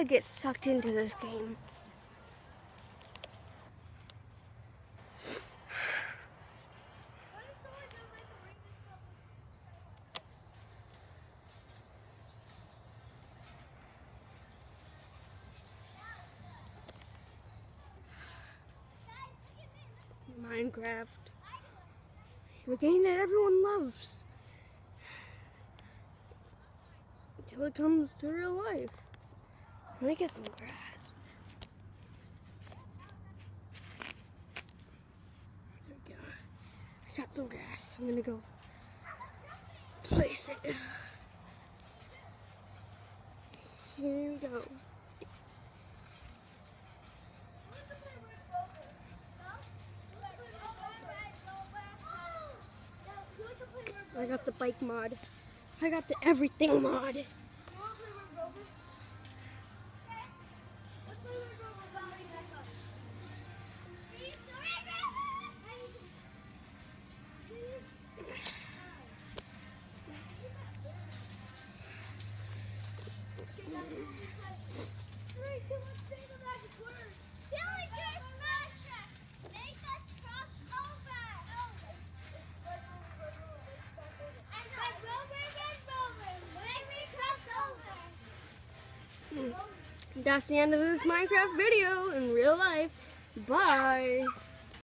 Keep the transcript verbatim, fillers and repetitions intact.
gotta get sucked into this game. Minecraft. The game that everyone loves. Until it comes to real life. Let me get some grass. There we go. I got some grass. I'm gonna go place it. Here we go. I got the bike mod. I got the everything mod. That's the end of this Minecraft video in real life. Bye.